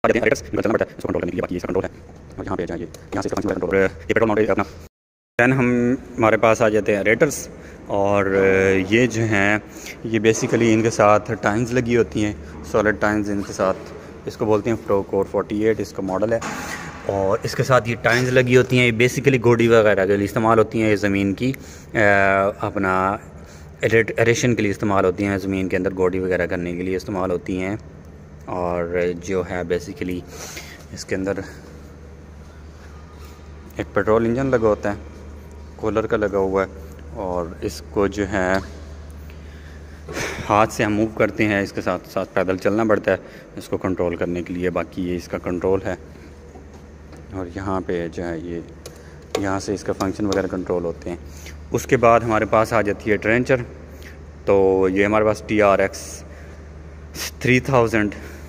चलना पड़ता है इसको कंट्रोल करने के लिए, बाकी इसका कंट्रोल है। और यहाँ पे जाइए, यहाँ से इसका फंक्शन कंट्रोल, ये पेट्रोल माउंट अपना। दैन हमारे पास आ जाते हैं रेटर्स, और ये जो हैं ये बेसिकली इनके साथ टाइम्स लगी होती हैं, सॉलिड टाइम्स इनके साथ, इसको बोलते हैं प्रोकोर 48 इसका मॉडल है। और इसके साथ ये टाइम्स लगी होती हैं, ये बेसिकली गोडी वगैरह के लिए इस्तेमाल होती हैं, ये ज़मीन की अपना एरेशन के लिए इस्तेमाल होती हैं, ज़मीन के अंदर गोडी वगैरह करने के लिए इस्तेमाल होती हैं। और जो है बेसिकली इसके अंदर एक पेट्रोल इंजन लगा होता है, कूलर का लगा हुआ है, और इसको जो है हाथ से हम मूव करते हैं, इसके साथ साथ पैदल चलना पड़ता है इसको कंट्रोल करने के लिए, बाकी ये इसका कंट्रोल है। और यहाँ पे जो है ये यहाँ से इसका फंक्शन वगैरह कंट्रोल होते हैं। उसके बाद हमारे पास आ जाती है ट्रेंचर, तो ये हमारे पास TRX 3000